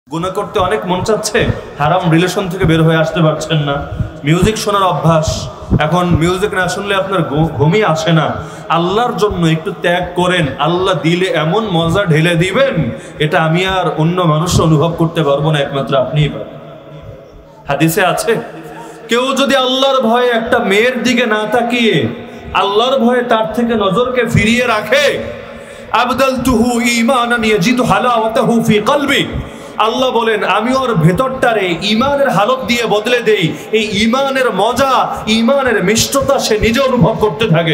গুনাহ করতে অনেক মন চাচ্ছে, হারাম রিলেশন থেকে বের হয়ে আসতে পারছেন না, মিউজিক শোনার অভ্যাস, এখন মিউজিক না শুনলে আপনার ঘুমই আসে না। আল্লাহর জন্য একটু ত্যাগ করেন, আল্লাহ দিলে এমন মজা ঢেলে দিবেন, এটা আমি আর অন্য মানুষ অনুভব করতে পারবো না, একমাত্র আপনিই পারেন। হাদিসে আছে, কেউ যদি আল্লাহর ভয়ে একটা মেয়ের দিকে না তাকিয়ে আল্লাহর ভয়ে তার থেকে নজরকে ফিরিয়ে রাখে, আবদালতুহু ঈমানান ইয়াজিদু হালাওয়াতাহু ফি কলবি, আল্লাহ বলেন আমি ওর ভেতরটারে ঈমানের হালত দিয়ে বদলে দেই, এই ঈমানের মজা, ঈমানের মিষ্টতা সে নিজে অনুভব করতে থাকে।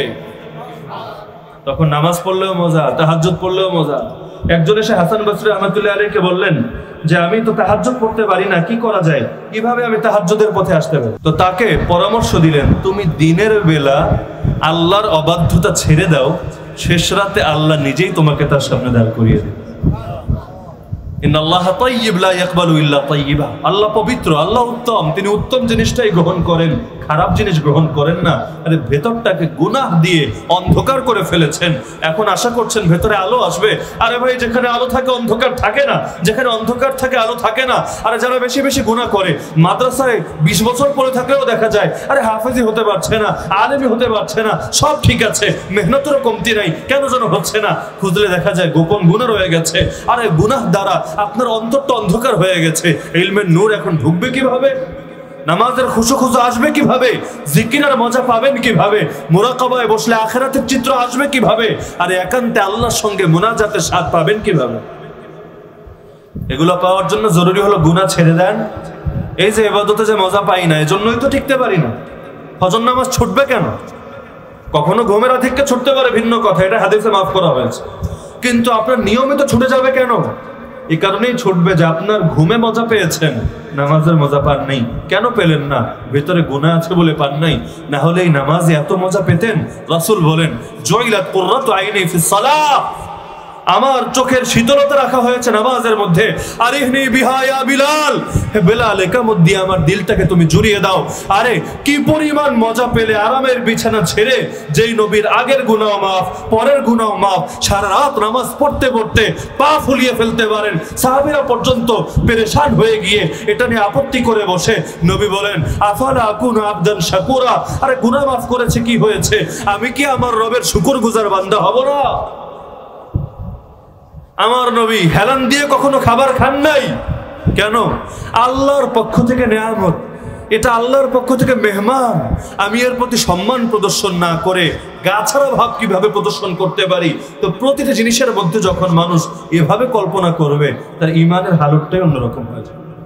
তখন নামাজ পড়লেও মজা, তাহাজ্জুদ পড়লেও মজা। একজন এসে হাসান বসরি রাহমাতুল্লাহি আলাইহিকে বললেন যে আমি তো তাহাজ্জুদ পড়তে পারি না, কি করা যায়, কিভাবে আমি তাহাজ্জুদের পথে আসতে পারি? তো তাকে পরামর্শ দিলেন, তুমি দিনের বেলা আল্লাহর অবাধ্যতা ছেড়ে দাও, শেষ রাতে আল্লাহ নিজেই তোমাকে তার সামনে দাঁড় করিয়ে দেবে। ইন্নাল্লাহা তাইয়্যিব লা ইয়াকবালু ইল্লা তাইয়্যিবা, আল্লাহ পবিত্র, আল্লাহ উত্তম, তিনি উত্তম জিনিসটাই গ্রহণ করেন, খারাপ জিনিস গ্রহণ করেন না। আরে ভেতরটাকে গুনাহ দিয়ে অন্ধকার করে ফেলেছেন, এখন আশা করছেন ভেতরে আলো আসবে। আরে ভাই, যেখানে আলো থাকে অন্ধকার থাকে না, যেখানে অন্ধকার থাকে আলো থাকে না। আরে যারা বেশি বেশি গুনাহ করে, মাদ্রাসায় 20 বছর পরে থাকলেও দেখা যায় আরে হাফেজি হতে পারছে না, আলেমি হতে পারছে না, সব ঠিক আছে, মেহনতেরও কমতি নাই, কেন যেন হচ্ছে না? খুঁজলে দেখা যায় গোপন গুনাহ রয়ে গেছে। আরে গুনাহ দ্বারা আপনার অন্তরটা অন্ধকার হয়ে গেছে, ইলমের নূর এখন ঢুকবে কিভাবে? নামাজের খুশু আসবে কিভাবে? জিকিরের মজা পাবেন কিভাবে? মুরাকাবায় বসলে আখিরাতের চিত্র আসবে কিভাবে? আর একান্তে আল্লাহর সঙ্গে মুনাজাতের স্বাদ পাবেন কিভাবে? এগুলো পাওয়ার জন্য জরুরি হলো গুনাহ ছেড়ে দেন। এই যে ইবাদতে যে মজা পাই না, এজন্যই তো টিকতে পারি না। ফজর নামাজ ছুটবে কেন? কখনো ঘুমের আধিক্যে ছুটতে পারে, ভিন্ন কথা, এটা হাদিসে মাফ করা হয়েছে, কিন্তু আপনার নিয়মিত ছুটে যাবে কেন? এই কারণেই ছুটবে যে আপনার ঘুমে মজা পেয়েছেন, নামাজের মজা পান নাই। কেন পেলেন না? ভেতরে গুনাহ আছে বলে পান নাই, না হলে এই নামাজে এত মজা পেতেন। রাসূল বলেন, জুইলাত কুররাতু আইনি ফিস সালাহ, আমার চোখের শীতলতা রাখা হয়েছে নামাজের মধ্যে। আরিহনি বিহা ইয়া বিলাল, হে বেলাল, একামত দিয়ে আমার দিলটাকে তুমি জুড়িয়ে দাও। আরে কি পরিমাণ মজা পেলে আরামের বিছানা ছেড়ে, যেই নবীর আগের গুনাহ মাফ, পরের গুনাহ মাফ, সারা রাত নামাজ পড়তে পড়তে পা ফুলিয়ে ফেলতে পারেন, সাহাবীরা পর্যন্ত পেরেশান হয়ে গিয়ে এটা নিয়ে আপত্তি করে বসে। নবী বলেন, আফালা আকুনু আবদান শাকুরা, আরে গুনাহ মাফ করেছে কি হয়েছে, আমি কি আমার রবের শুকরগুজার বান্দা হব না? আমার নবী হেলান দিয়ে কখনো খাবার খান নাই। কেন? আল্লাহর পক্ষ থেকে নেয়ামত, এটা আল্লাহর পক্ষ থেকে মেহমান, আমি এর প্রতি সম্মান প্রদর্শন না করে গাছাড়া ভাব কিভাবে প্রদর্শন করতে পারি? তো প্রতিটা জিনিসের মধ্যে যখন মানুষ এভাবে কল্পনা করবে, তার ঈমানের হালতটাই অন্যরকম হয়ে যাবে।